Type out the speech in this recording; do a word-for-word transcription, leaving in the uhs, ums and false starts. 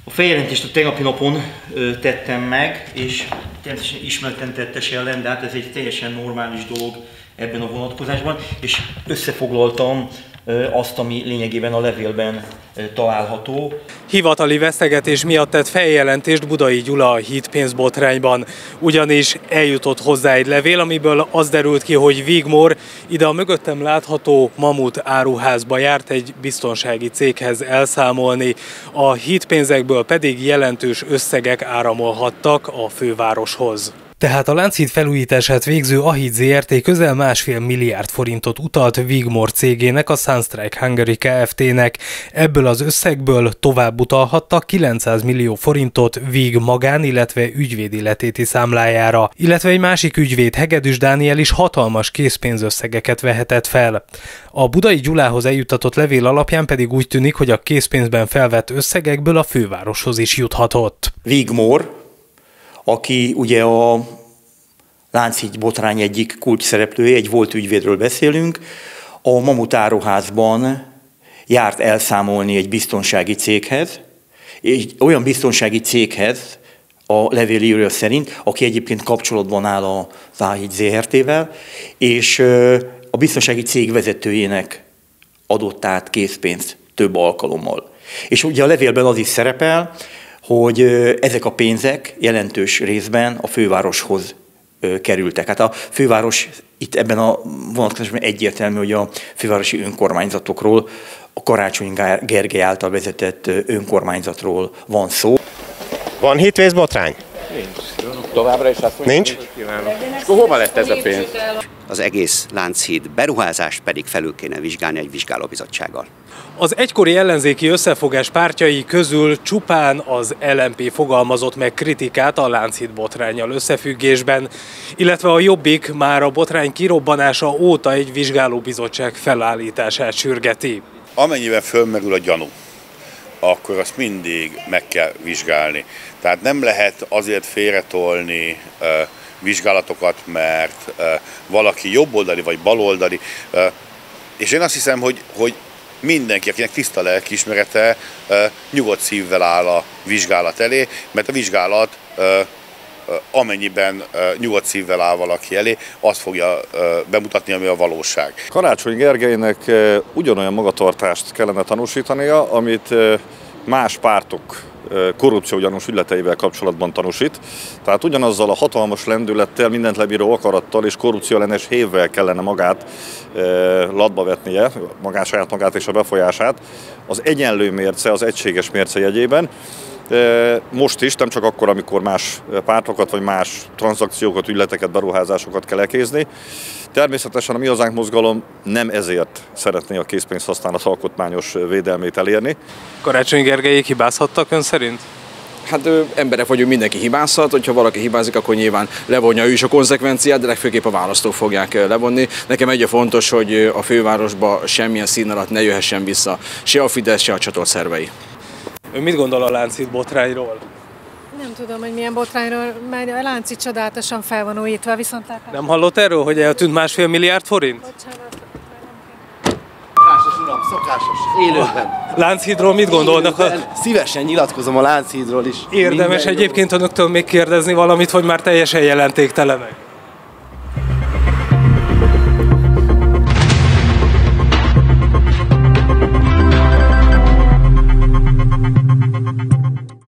A feljelentést a tegnapi napon ö, tettem meg, és természetesen ismerten tettes ellen, de hát ez egy teljesen normális dolog ebben a vonatkozásban, és összefoglaltam ö, azt, ami lényegében a levélben ö, található. Hivatali vesztegetés miatt tett feljelentést Budai Gyula a hídpénzbotrányban, ugyanis eljutott hozzá egy levél, amiből az derült ki, hogy Wigmore ide a mögöttem látható Mamut áruházba járt egy biztonsági céghez elszámolni, a hídpénzekből pedig jelentős összegek áramolhattak a fővároshoz. Tehát a Lánchíd felújítását végző Ahíd zé er té közel másfél milliárd forintot utalt Wigmore cégének, a Sunstrike Hungary Kft-nek. Ebből az összegből tovább utalhattak kilencszáz millió forintot Wig magán, illetve ügyvédi letéti számlájára. Illetve egy másik ügyvéd, Hegedűs Dániel is hatalmas készpénzösszegeket vehetett fel. A Budai Gyulához eljuttatott levél alapján pedig úgy tűnik, hogy a készpénzben felvett összegekből a fővároshoz is juthatott. Wigmore, aki ugye a Lánchíd botrány egyik kulcs szereplője, egy volt ügyvédről beszélünk, a Mamut áruházban járt elszámolni egy biztonsági céghez, egy olyan biztonsági céghez, a levélíró szerint, aki egyébként kapcsolatban áll az Ahíd zé er té-vel, és a biztonsági cég vezetőjének adott át készpénzt több alkalommal. És ugye a levélben az is szerepel, hogy ezek a pénzek jelentős részben a fővároshoz kerültek. Hát a főváros itt ebben a vonatkozásban egyértelmű, hogy a fővárosi önkormányzatokról, a Karácsony Gergely által vezetett önkormányzatról van szó. Van hídpénzbotrány? Nincs. Továbbra is azt mondja, Nincs? És akkor hova lett ez a pénz? Az egész Lánchíd beruházást pedig felül kéne vizsgálni egy vizsgálóbizottsággal. Az egykori ellenzéki összefogás pártjai közül csupán az el em pé fogalmazott meg kritikát a Lánchíd botránnyal összefüggésben, illetve a Jobbik már a botrány kirobbanása óta egy vizsgálóbizottság felállítását sürgeti. Amennyiben fölmerül a gyanú, akkor azt mindig meg kell vizsgálni. Tehát nem lehet azért félretolni uh, vizsgálatokat, mert uh, valaki jobboldali vagy baloldali. Uh, és én azt hiszem, hogy, hogy mindenki, akinek tiszta lelkiismerete, uh, nyugodt szívvel áll a vizsgálat elé, mert a vizsgálat uh, uh, amennyiben uh, nyugodt szívvel áll valaki elé, azt fogja uh, bemutatni, ami a valóság. Karácsony Gergelynek uh, ugyanolyan magatartást kellene tanúsítania, amit uh, más pártok korrupciógyanús ügyleteivel kapcsolatban tanúsít. Tehát ugyanazzal a hatalmas lendülettel, mindent lebíró akarattal és korrupcióellenes hévvel kellene magát e, latba vetnie, magát, saját magát és a befolyását az egyenlő mérce, az egységes mérce jegyében. E, most is, nem csak akkor, amikor más pártokat vagy más tranzakciókat, ügyleteket, beruházásokat kell elkézni. Természetesen a Mi Hazánk mozgalom nem ezért szeretné a készpénz használat alkotmányos védelmét elérni. Karácsony Gergelyék hibázhattak ön szerint? Hát ő, emberek vagyunk, mindenki hibázhat, hogyha valaki hibázik, akkor nyilván levonja ő is a konzekvenciát, de legfőképp a választók fogják levonni. Nekem egy fontos, hogy a fővárosba semmilyen szín alatt ne jöhessen vissza se a Fidesz, se a csatolt szervei. Ön mit gondol a Lánchíd botrányról? Nem tudom, hogy milyen botrányról, mert a Lánchíd csodálatosan fel van újítva, viszont... Nem hallott erről, hogy eltűnt másfél milliárd forint? Bocsánat. Szokásos, uram, szokásos, élőben. Lánchídról mit gondolnak? A... Szívesen nyilatkozom a Lánchídról is. Érdemes Minden egyébként jó. önöktől még kérdezni valamit, hogy már teljesen jelentéktelenek?